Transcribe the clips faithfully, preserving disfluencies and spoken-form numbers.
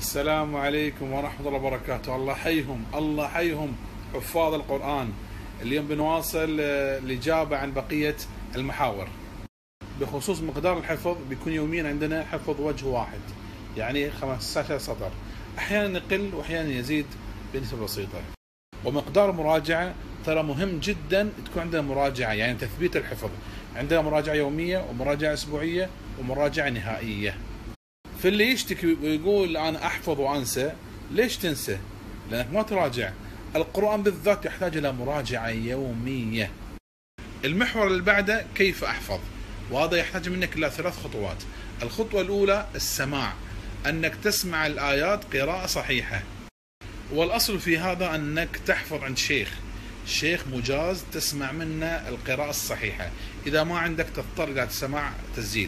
السلام عليكم ورحمة الله وبركاته. الله حيهم الله حيهم حفاظ القرآن. اليوم بنواصل الإجابة عن بقية المحاور. بخصوص مقدار الحفظ، بيكون يوميا عندنا حفظ وجه واحد، يعني خمسة عشر سطر، أحيانا يقل وأحيانا يزيد بنسبة بسيطة. ومقدار المراجعة ترى مهم جدا تكون عندنا مراجعة، يعني تثبيت الحفظ. عندنا مراجعة يومية ومراجعة أسبوعية ومراجعة نهائية. في اللي يشتكي ويقول أنا أحفظ وأنسى، ليش تنسى؟ لأنك ما تراجع. القرآن بالذات يحتاج إلى مراجعة يومية. المحور اللي بعده كيف أحفظ، وهذا يحتاج منك إلى ثلاث خطوات. الخطوة الأولى السماع، أنك تسمع الآيات قراءة صحيحة، والأصل في هذا أنك تحفظ عند شيخ شيخ مجاز تسمع منه القراءة الصحيحة. إذا ما عندك تضطر إلى سماع تسجيل.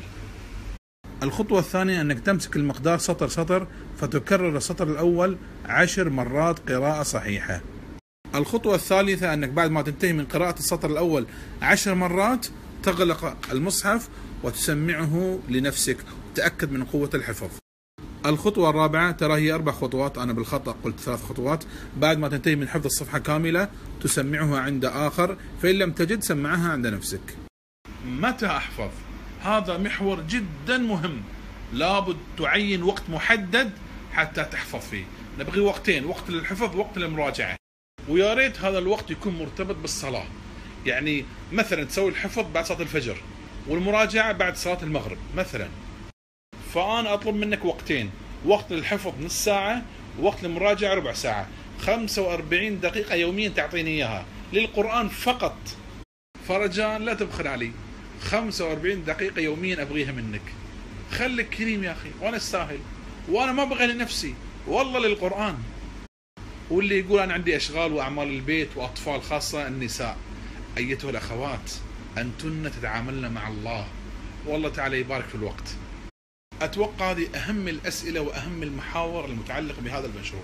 الخطوة الثانية أنك تمسك المقدار سطر سطر فتكرر السطر الأول عشر مرات قراءة صحيحة. الخطوة الثالثة أنك بعد ما تنتهي من قراءة السطر الأول عشر مرات تغلق المصحف وتسمعه لنفسك وتأكد من قوة الحفظ. الخطوة الرابعة، ترى هي أربع خطوات، أنا بالخطأ قلت ثلاث خطوات. بعد ما تنتهي من حفظ الصفحة كاملة تسمعها عند آخر، فإن لم تجد سمعها عند نفسك. متى أحفظ؟ هذا محور جدا مهم، لابد تعين وقت محدد حتى تحفظ فيه. نبغي وقتين، وقت للحفظ ووقت للمراجعة، ويا ريت هذا الوقت يكون مرتبط بالصلاة. يعني مثلا تسوي الحفظ بعد صلاة الفجر والمراجعة بعد صلاة المغرب مثلا. فأنا أطلب منك وقتين، وقت للحفظ نص ساعة ووقت للمراجعة ربع ساعة. خمسة وأربعين دقيقة يوميا تعطيني إياها للقرآن فقط. فرجاء لا تبخل علي، خمسة وأربعين دقيقة يوميا أبغيها منك. خليك كريم يا أخي، وأنا استاهل، وأنا ما أبغى لنفسي والله للقرآن. واللي يقول أنا عندي أشغال وأعمال البيت وأطفال، خاصة النساء، أيتها الأخوات أنتن تتعاملن مع الله، والله تعالى يبارك في الوقت. أتوقع هذه أهم الأسئلة وأهم المحاور المتعلقة بهذا المشروع.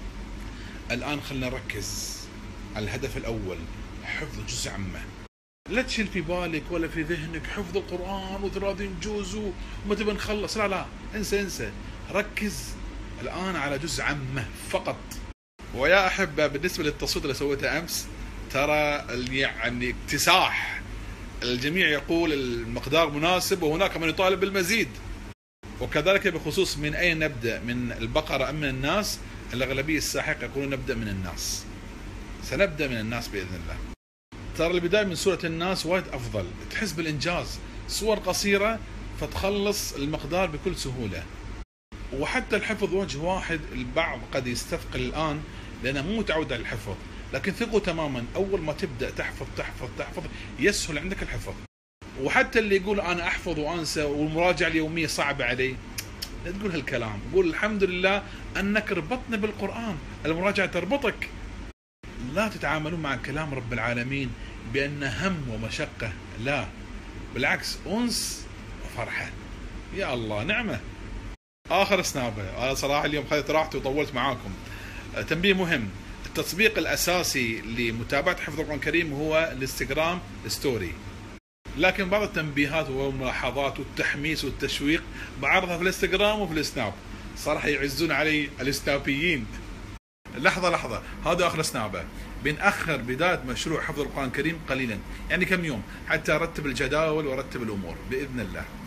الآن خلنا نركز على الهدف الأول، حفظ جزء عامة. لا تشيل في بالك ولا في ذهنك حفظ القرآن وثلاثين جزء وما تبى نخلص، لا لا انسى انسى. ركز الآن على جزء عامة فقط. ويا أحبة، بالنسبة للتصويت اللي سويته أمس، ترى يعني اكتساح، الجميع يقول المقدار مناسب وهناك من يطالب بالمزيد. وكذلك بخصوص من أين نبدأ، من البقرة أم من الناس، الأغلبية الساحقة يقولون نبدأ من الناس. سنبدأ من الناس بإذن الله. ترى البداية من سورة الناس وايد أفضل، تحس بالإنجاز، صور قصيرة فتخلص المقدار بكل سهولة. وحتى الحفظ وجه واحد البعض قد يستثقل الآن لأنه مو متعود على الحفظ، لكن ثقوا تماما أول ما تبدأ تحفظ تحفظ تحفظ يسهل عندك الحفظ. وحتى اللي يقول أنا أحفظ وأنسى والمراجعة اليومية صعبة علي، لا تقول هالكلام، قول الحمد لله أنك ربطنا بالقرآن، المراجعة تربطك. لا تتعاملون مع كلام رب العالمين بأن هم ومشقة، لا بالعكس، أنس وفرحة. يا الله نعمة. آخر سنابة، أنا صراحة اليوم خذت راحتي وطولت معاكم. تنبيه مهم، التطبيق الأساسي لمتابعة حفظ القرآن الكريم هو الانستغرام ستوري، لكن بعض التنبيهات والملاحظات والتحميس والتشويق بعرضها في الانستغرام وفي السناب. صراحة يعزون علي السنابيين. لحظة لحظة، هذا آخر سنابة. بنأخر بداية مشروع حفظ القرآن الكريم قليلا، يعني كم يوم، حتى أرتب الجداول وأرتب الأمور بإذن الله.